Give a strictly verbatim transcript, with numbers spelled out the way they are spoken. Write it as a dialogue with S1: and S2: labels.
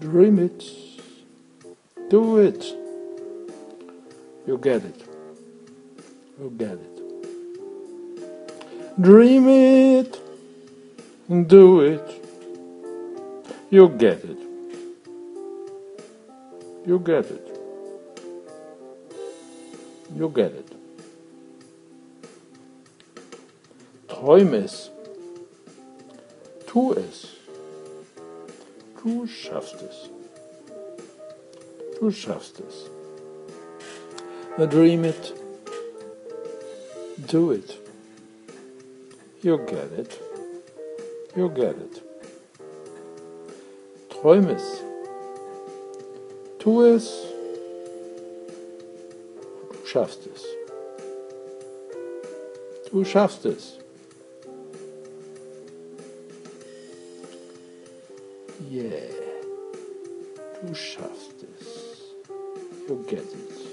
S1: Dream it. Do it. You get it. You get it. Dream it. Do it. You get it. You get it. You get it. Träum es. Tu es. Du schaffst es. Du schaffst es. Dream it. Do it. You get it. You get it. Träum es. Tu es. Du schaffst es. Du schaffst es. Yeah. Du schaffst es. You get it.